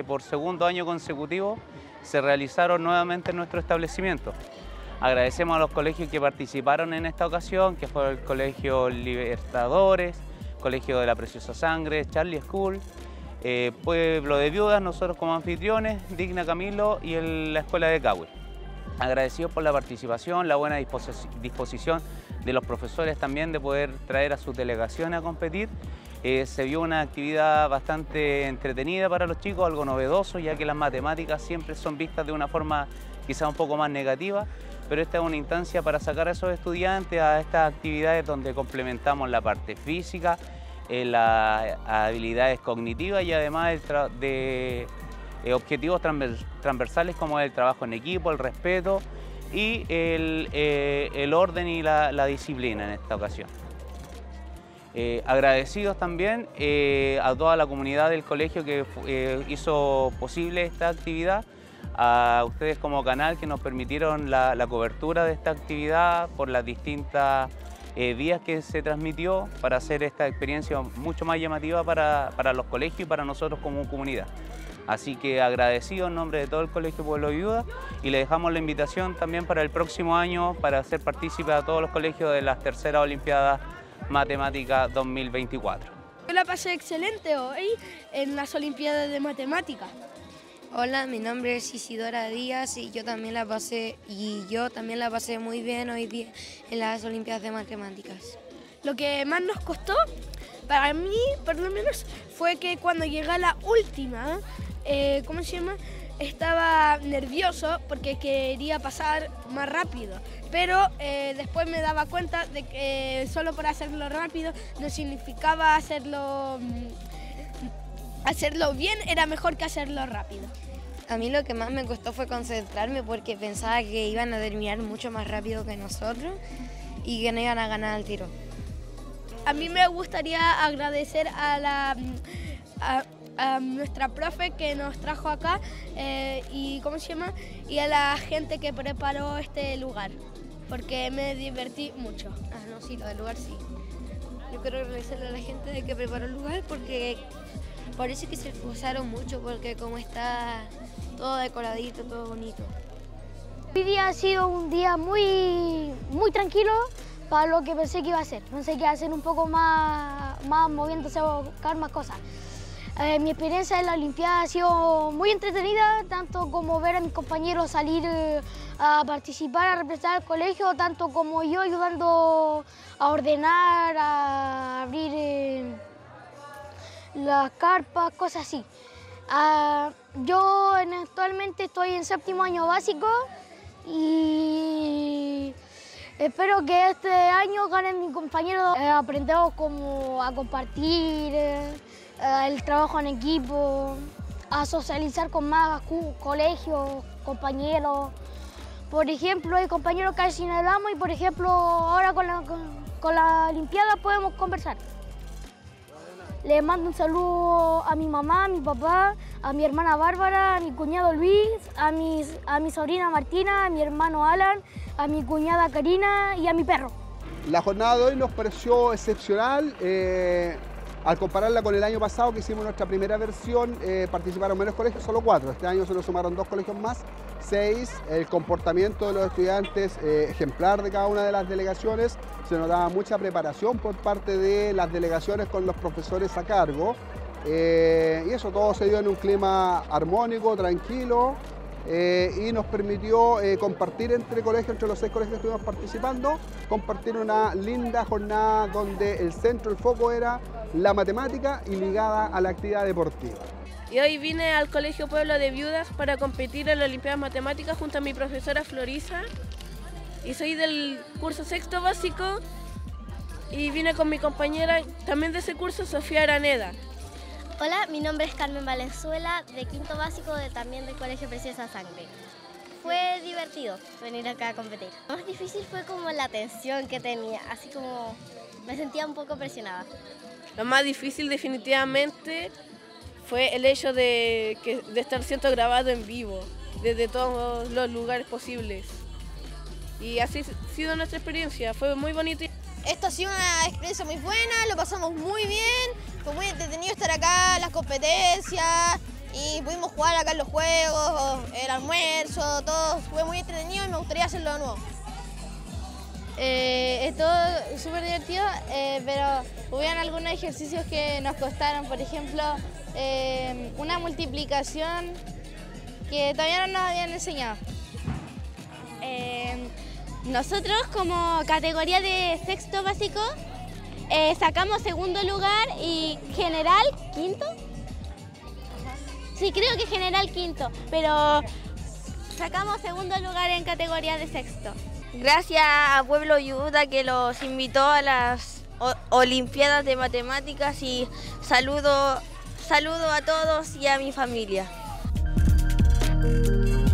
Por segundo año consecutivo se realizaron nuevamente en nuestro establecimiento. Agradecemos a los colegios que participaron en esta ocasión, que fue el Colegio Libertadores, Colegio de la Preciosa Sangre, Charlie School, Pueblo de Viudas, nosotros como anfitriones, Digna Camilo y la Escuela de Cahui. Agradecidos por la participación, la buena disposición de los profesores también de poder traer a sus delegaciones a competir. Se vio una actividad bastante entretenida para los chicos, algo novedoso, ya que las matemáticas siempre son vistas de una forma quizá un poco más negativa, pero esta es una instancia para sacar a esos estudiantes a estas actividades donde complementamos la parte física, las habilidades cognitivas y además de objetivos transversales como el trabajo en equipo, el respeto y el orden y la disciplina en esta ocasión. Agradecidos también a toda la comunidad del colegio que hizo posible esta actividad, a ustedes como canal que nos permitieron la cobertura de esta actividad por las distintas vías que se transmitió para hacer esta experiencia mucho más llamativa para los colegios y para nosotros como comunidad. Así que agradecido en nombre de todo el Colegio Pueblo de Viudas y le dejamos la invitación también para el próximo año para hacer partícipe a todos los colegios de las terceras Olimpiadas Matemáticas 2024. Yo la pasé excelente hoy en las Olimpiadas de Matemáticas. Hola, mi nombre es Isidora Díaz y yo también la pasé muy bien hoy día en las Olimpiadas de Matemáticas. Lo que más nos costó, para mí por lo menos, fue que cuando llegué a la última, estaba nervioso porque quería pasar más rápido, pero después me daba cuenta de que solo por hacerlo rápido no significaba hacerlo bien, era mejor que hacerlo rápido. A mí lo que más me costó fue concentrarme porque pensaba que iban a terminar mucho más rápido que nosotros y que no iban a ganar al tiro. A mí me gustaría agradecer a nuestra profe que nos trajo acá y a la gente que preparó este lugar, porque me divertí mucho. No, sí, lo del lugar sí. Yo quiero agradecerle a la gente de que preparó el lugar porque parece que se esforzaron mucho porque como está todo decoradito, todo bonito. Hoy día ha sido un día muy tranquilo para lo que pensé que iba a ser. Pensé que iba a ser un poco más moviéndose a buscar más cosas. Mi experiencia en la Olimpiada ha sido muy entretenida, tanto como ver a mis compañeros salir a participar, a representar al colegio, tanto como yo ayudando a ordenar, a abrir las carpas, cosas así. Yo actualmente estoy en 7º año básico y espero que este año ganen mis compañeros. Aprendemos como a compartir, el trabajo en equipo, a socializar con más colegios, compañeros. Por ejemplo, hay compañeros que casi no hablamos y por ejemplo ahora con la Olimpiada podemos conversar. Le mando un saludo a mi mamá, a mi papá, a mi hermana Bárbara, a mi cuñado Luis, a mi sobrina Martina, a mi hermano Alan, a mi cuñada Karina y a mi perro. La jornada de hoy nos pareció excepcional. Al compararla con el año pasado, que hicimos nuestra primera versión, participaron menos colegios, solo 4. Este año se nos sumaron 2 colegios más, 6. El comportamiento de los estudiantes ejemplar de cada una de las delegaciones. Se nos daba mucha preparación por parte de las delegaciones con los profesores a cargo. Y eso todo se dio en un clima armónico, tranquilo. Y nos permitió compartir entre los 6 colegios que estuvimos participando, compartir una linda jornada donde el centro, el foco era la matemática y ligada a la actividad deportiva. Y hoy vine al Colegio Pueblo de Viudas para competir en la Olimpiada Matemáticas junto a mi profesora Florisa. Y soy del curso 6º básico y vine con mi compañera también de ese curso, Sofía Araneda. Hola, mi nombre es Carmen Valenzuela, de 5º básico también del Colegio Preciosa Sangre. Fue divertido venir acá a competir. Lo más difícil fue como la tensión que tenía, así como me sentía un poco presionada. Lo más difícil definitivamente fue el hecho de estar siendo grabado en vivo, desde todos los lugares posibles. Y así ha sido nuestra experiencia, fue muy bonito. Esto ha sido una experiencia muy buena, lo pasamos muy bien, fue muy entretenido estar acá, las competencias, y pudimos jugar acá en los juegos, el almuerzo, todo. Fue muy entretenido y me gustaría hacerlo de nuevo. Es todo súper divertido, pero hubieron algunos ejercicios que nos costaron. Por ejemplo, una multiplicación que todavía no nos habían enseñado. Nosotros como categoría de sexto básico sacamos segundo lugar y general quinto. Sí, creo que general quinto, pero sacamos segundo lugar en categoría de sexto. Gracias a Pueblo Yuta que los invitó a las Olimpiadas de Matemáticas y saludo a todos y a mi familia.